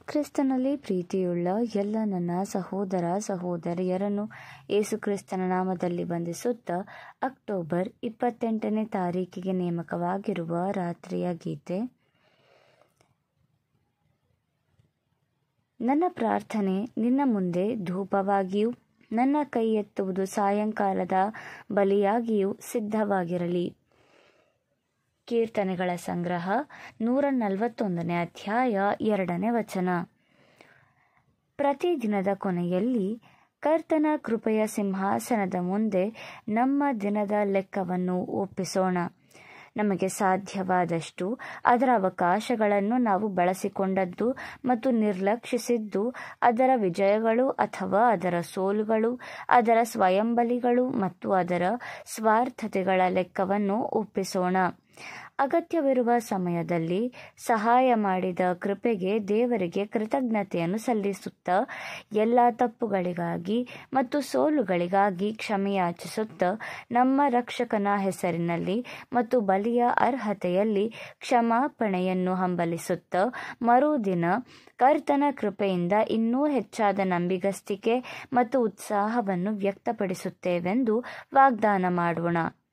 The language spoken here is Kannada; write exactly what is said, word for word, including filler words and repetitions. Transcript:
ಕ್ರಿಸ್ತನಲ್ಲಿ ಪ್ರೀತಿಯುಳ್ಳ ಎಲ್ಲ ನನ್ನ ಸಹೋದರ ಸಹೋದರಿಯರನ್ನು ಯೇಸುಕ್ರಿಸ್ತನ ನಾಮದಲ್ಲಿ ವಂದಿಸುತ್ತಾ ಅಕ್ಟೋಬರ್ ಇಪ್ಪತ್ತೆಂಟನೇ ತಾರೀಕಿಗೆ ನೇಮಕವಾಗಿರುವ ರಾತ್ರಿಯ ಗೀತೆ. ನನ್ನ ಪ್ರಾರ್ಥನೆ ನಿನ್ನ ಮುಂದೆ ಧೂಪವಾಗಿಯೂ ನನ್ನ ಕೈ ಎತ್ತುವುದು ಸಾಯಂಕಾಲದ ಬಲಿಯಾಗಿಯೂ ಸಿದ್ಧವಾಗಿರಲಿ. ಕೀರ್ತನೆಗಳ ಸಂಗ್ರಹ ನೂರ ನಲವತ್ತೊಂದನೇ ಅಧ್ಯಾಯ ಎರಡನೇ ವಚನ. ಪ್ರತಿದಿನದ ಕೊನೆಯಲ್ಲಿ ಕರ್ತನ ಕೃಪೆಯ ಸಿಂಹಾಸನದ ಮುಂದೆ ನಮ್ಮ ದಿನದ ಲೆಕ್ಕವನ್ನು ಒಪ್ಪಿಸೋಣ. ನಮಗೆ ಸಾಧ್ಯವಾದಷ್ಟು ಅದರ ಅವಕಾಶಗಳನ್ನು ನಾವು ಬಳಸಿಕೊಂಡದ್ದು ಮತ್ತು ನಿರ್ಲಕ್ಷಿಸಿದ್ದು, ಅದರ ವಿಜಯಗಳು ಅಥವಾ ಅದರ ಸೋಲುಗಳು, ಅದರ ಸ್ವಯಂಬಲಿಗಳು ಮತ್ತು ಅದರ ಸ್ವಾರ್ಥತೆಗಳ ಲೆಕ್ಕವನ್ನು ಒಪ್ಪಿಸೋಣ. ಅಗತ್ಯವಿರುವ ಸಮಯದಲ್ಲಿ ಸಹಾಯ ಮಾಡಿದ ಕೃಪೆಗೆ ದೇವರಿಗೆ ಕೃತಜ್ಞತೆಯನ್ನು ಸಲ್ಲಿಸುತ್ತಾ, ಎಲ್ಲ ತಪ್ಪುಗಳಿಗಾಗಿ ಮತ್ತು ಸೋಲುಗಳಿಗಾಗಿ ಕ್ಷಮೆಯಾಚಿಸುತ್ತಾ, ನಮ್ಮ ರಕ್ಷಕನ ಹೆಸರಿನಲ್ಲಿ ಮತ್ತು ಬಲಿಯ ಅರ್ಹತೆಯಲ್ಲಿ ಕ್ಷಮಾಪಣೆಯನ್ನು ಹಂಬಲಿಸುತ್ತಾ, ಮರುದಿನ ಕರ್ತನ ಕೃಪೆಯಿಂದ ಇನ್ನೂ ಹೆಚ್ಚಾದ ನಂಬಿಗಸ್ತಿಕೆ ಮತ್ತು ಉತ್ಸಾಹವನ್ನು ವ್ಯಕ್ತಪಡಿಸುತ್ತೇವೆಂದು ವಾಗ್ದಾನ ಮಾಡೋಣ.